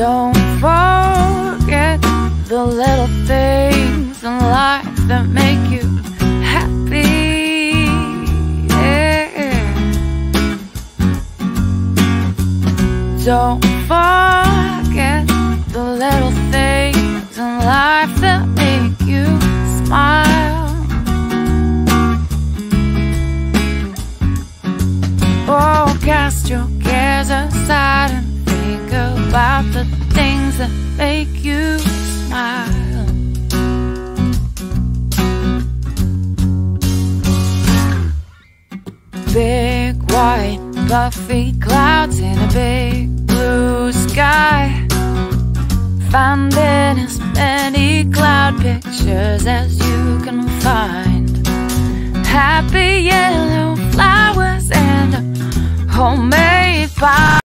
Don't forget the little things in life that make you happy. Yeah. Don't forget the little things in life that make you smile. Oh, cast your cares aside and think about the things that make you smile. Big white puffy clouds in a big blue sky, finding as many cloud pictures as you can find. Happy yellow flowers and a homemade pie.